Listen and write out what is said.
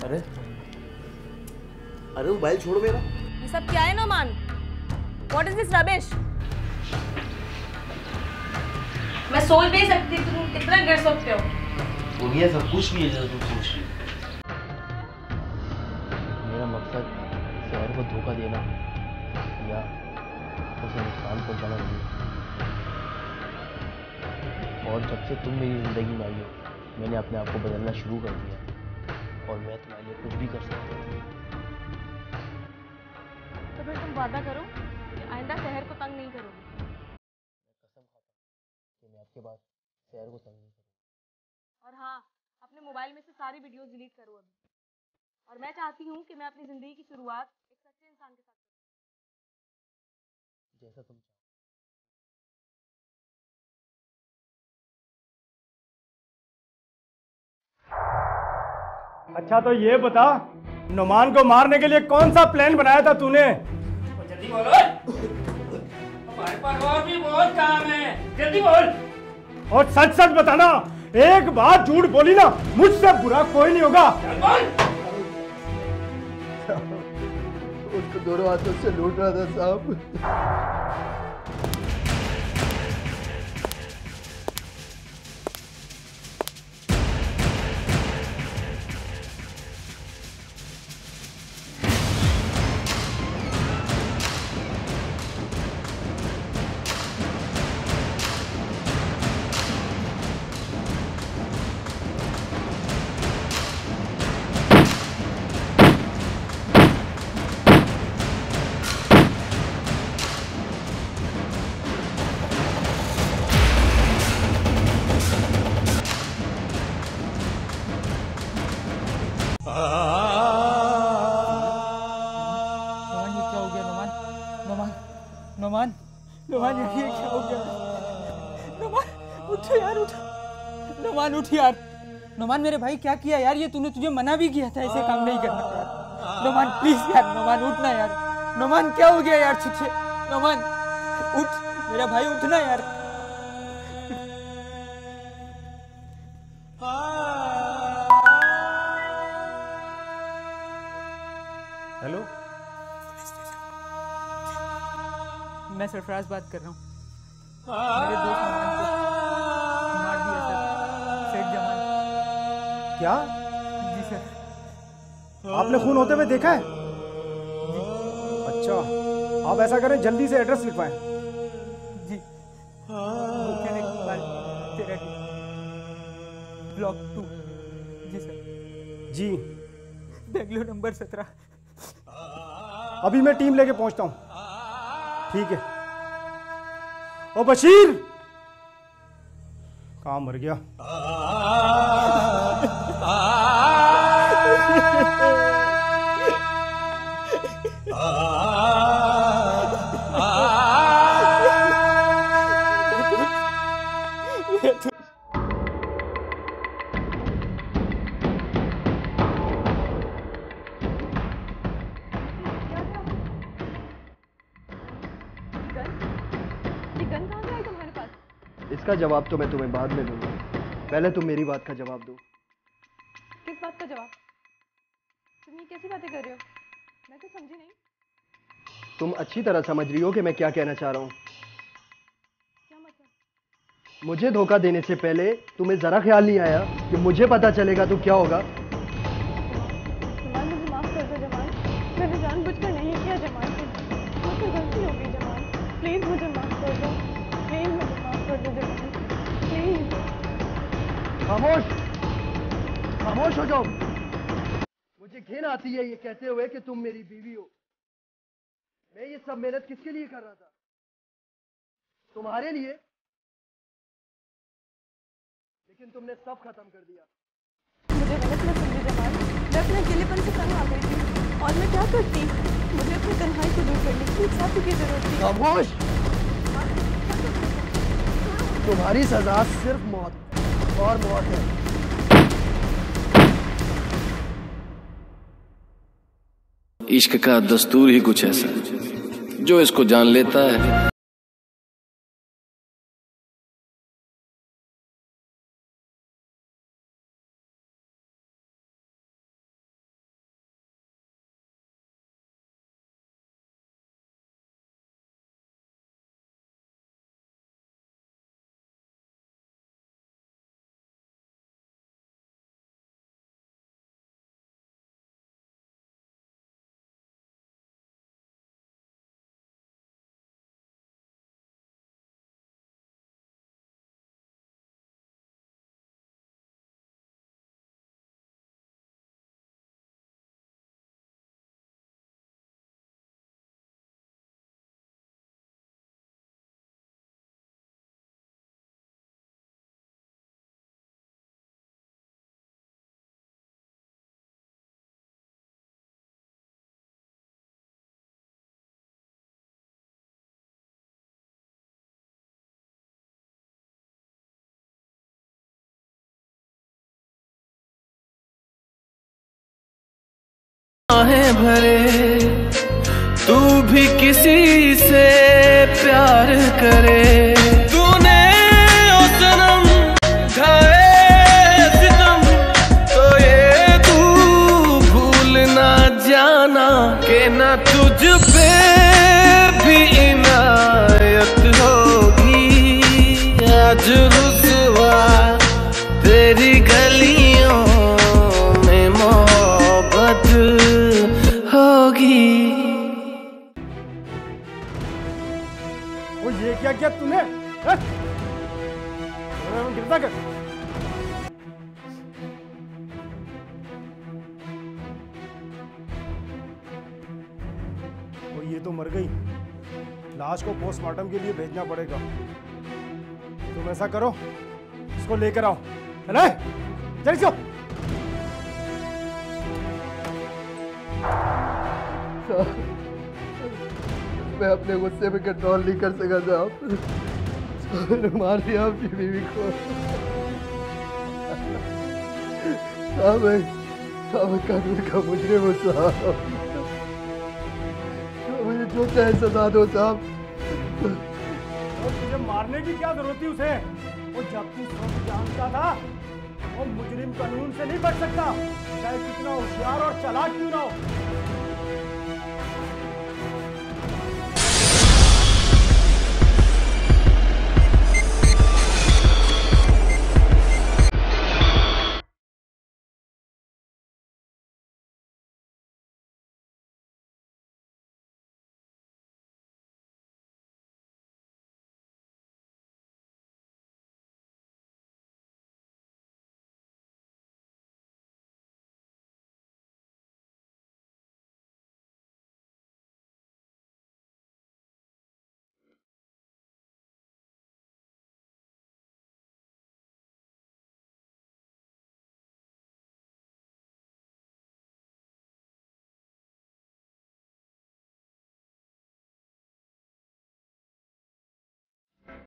अरे अरे मोबाइल छोड़ो मेरा। ये सब क्या है Noman? What is this rubbish? मैं सोच भी सकती, तुम कितना गिर सकते हो? हो गया सब कुछ भी है जैसा तुम सोच रही हो। मेरा मकसद शहर को धोखा देना या उसे नुकसान पहुंचाना नहीं। और जब से तुम मेरी जिंदगी में आई हो, मैंने अपने आप को बदलना शुरू कर दिया और मैं तुम्हारे लिए कुछ भी कर सकता हूँ। तो फिर तुम वादा करो कि आइंदा शहर को तंग नहीं करोगे। मैं कसम खाता हूँ कि मैं आपके बाद शहर को तंग नहीं करूँगा। और हाँ, अपने मोबाइल में से सारी वीडियोस डिलीट करो अभी। और मैं चाहती हूँ कि मैं अपनी जिंदगी की शुरुआत एक सच्चे इंसान के साथ करूँ। जैसा तुम चाहो। अच्छा तो ये बता, नुमान को मारने के लिए कौन सा प्लान बनाया था तूने? जल्दी बोलो, हमारे पास और भी बहुत काम है, जल्दी बोल। और सच सच बताना, एक बात झूठ बोली ना, मुझसे बुरा कोई नहीं होगा। चल बोल। उसको दोनों हाथों से लूट रहा था साहब। नोमान, ये क्या हो गया? नोमान, उठ यार, उठ। नोमान उठ यार। नोमान मेरे भाई क्या किया यार? ये तुझे मना भी किया था ऐसे काम नहीं करना यार। नोमान प्लीज यार, नोमान उठना यार। नोमान क्या हो गया यार तुझे? नोमान उठ मेरा भाई, उठना यार। हेलो, मैं सरफराज बात कर रहा हूँ। मेरे दोस्त नोमान को मार दिया सर, शेख जमाल। क्या? जी सर। आपने खून होते हुए देखा है? जी अच्छा, आप ऐसा करें, जल्दी से एड्रेस लिखवाएं। जी। गुलशन इकबाल तेराटी, ब्लॉक 2। जी सर। जी, बेंगलोर नंबर 17। अभी मैं टीम लेके पहुंचता हूं। ठीक है। ओ बशीर, कहाँ मर गया? ये गन कहाँ से आई तुम्हारे पास? इसका जवाब तो मैं तुम्हें बाद में दूंगा, पहले तुम मेरी बात का जवाब दो। किस बात का जवाब? तुम ये कैसी बातें कर रहे हो? मैं तो समझी नहीं। तुम अच्छी तरह समझ रही हो कि मैं क्या कहना चाह रहा हूँ। क्या मतलब? मुझे धोखा देने से पहले तुम्हें जरा ख्याल नहीं आया कि मुझे पता चलेगा तो क्या होगा? जमान, मुझे माफ कर दो जमान। मैंने जानबूझकर नहीं किया जमान। मुझसे गलती हो गई जमान। प्लीज मुझे माफ कर दो। प्लीज मुझे माफ कर दो जमान। प्लीज। खामोश, खामोश हो जाओ। मुझे घिन आती है ये कहते हुए कि तुम मेरी बीवी हो। मैं ये सब मेहनत किसके लिए कर रहा था? तुम्हारे लिए। लेकिन तुमने सब खत्म कर दिया। मुझे गलत मत समझो जमान। मैं अपने अकेलेपन से तंग आ गई थी और मैं क्या करती? मुझे अपनी तन्हाई को दूर करने की एक साथी की जरूरत थी। खामोश। तुम्हारी सजा सिर्फ मौत और मौत है। इश्क का दस्तूर ही कुछ ऐसा है जो इसको जान लेता है आहें भरे तू भी किसी से प्यार करे, तूने ओ सनम ढाए सितम तो ये तू भूल ना जाना कि ना तुझ पे भी इनायत होगी। आज रुसवा तेरी गलियों में मोहब्बत होगी। वो ये क्या किया तूने? गिरता कर। वो ये तो मर गई, लाश को पोस्टमार्टम के लिए भेजना पड़ेगा। तुम ऐसा करो, इसको लेकर आओ। चले जल्दी से। मैं अपने गुस्से में कंट्रोल नहीं कर सका साहब, मार दिया आपकी बीवी को। साहब मैं कानून का मुजरिम हूँ साहब, मुझे जो चाहे सजा दो साहब। और तुझे मारने की क्या जरूरत थी उसे? वो जब तू सब जानता था वो मुजरिम कानून से नहीं बच सकता, चाहे कितना होशियार और चालाक क्यों ना हो।